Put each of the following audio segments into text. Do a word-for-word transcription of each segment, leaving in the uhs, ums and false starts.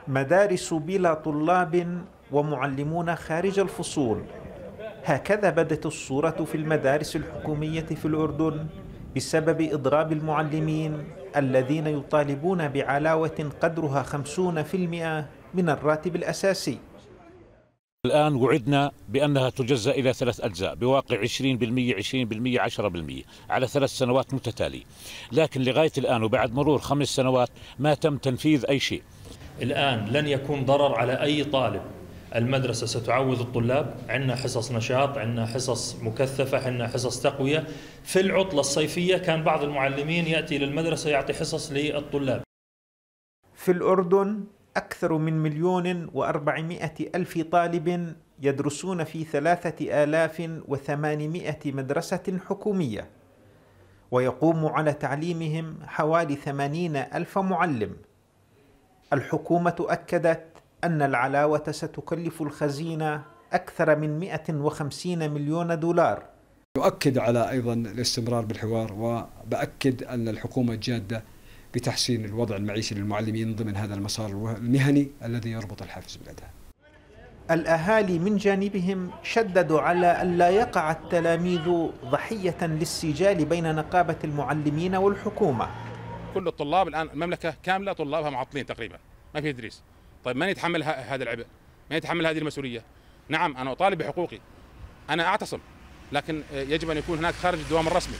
مدارس بلا طلاب ومعلمون خارج الفصول، هكذا بدت الصورة في المدارس الحكومية في الأردن بسبب إضراب المعلمين الذين يطالبون بعلاوة قدرها خمسين بالمئة من الراتب الأساسي. الآن وعدنا بأنها تجزأ إلى ثلاث أجزاء بواقع عشرين بالمئة عشرين بالمئة عشرة بالمئة على ثلاث سنوات متتالية، لكن لغاية الآن وبعد مرور خمس سنوات ما تم تنفيذ أي شيء. الآن لن يكون ضرر على أي طالب. المدرسة ستعوض الطلاب، عندنا حصص نشاط، عندنا حصص مكثفة، عندنا حصص تقوية. في العطلة الصيفية كان بعض المعلمين يأتي للمدرسة يعطي حصص للطلاب. في الأردن أكثر من مليون وأربعمائة ألف طالب يدرسون في ثلاثة آلاف وثمانمائة مدرسة حكومية، ويقوم على تعليمهم حوالي ثمانين ألف معلم. الحكومة أكدت أن العلاوة ستكلف الخزينة أكثر من مئة وخمسين مليون دولار. يؤكد على أيضا الاستمرار بالحوار، وبأكد أن الحكومة جادة بتحسين الوضع المعيشي للمعلمين ضمن هذا المسار المهني الذي يربط الحافز بالأداء. الأهالي من جانبهم شددوا على ألا يقع التلاميذ ضحية للسجال بين نقابة المعلمين والحكومة. كل الطلاب الآن المملكة كاملة طلابها معطلين تقريبا، ما في تدريس. طيب من يتحمل هذا العبء؟ من يتحمل هذه المسؤولية؟ نعم أنا أطالب بحقوقي، أنا أعتصم، لكن يجب أن يكون هناك خارج الدوام الرسمي.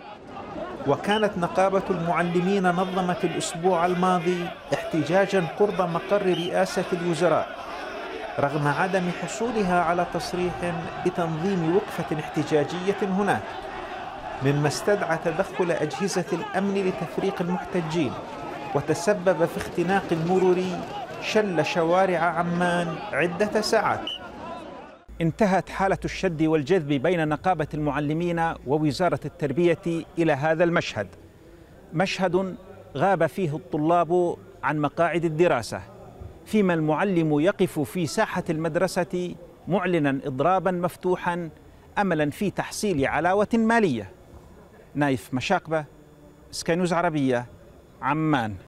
وكانت نقابة المعلمين نظمت الأسبوع الماضي احتجاجا قرب مقر رئاسة الوزراء رغم عدم حصولها على تصريح بتنظيم وقفة احتجاجية هناك، مما استدعى تدخل أجهزة الأمن لتفريق المحتجين، وتسبب في اختناق مروري شل شوارع عمان عدة ساعات. انتهت حالة الشد والجذب بين نقابة المعلمين ووزارة التربية إلى هذا المشهد، مشهد غاب فيه الطلاب عن مقاعد الدراسة، فيما المعلم يقف في ساحة المدرسة معلنا إضرابا مفتوحا أملا في تحصيل علاوة مالية. نايف مشاقبة، سكاي نيوز عربية، عمان.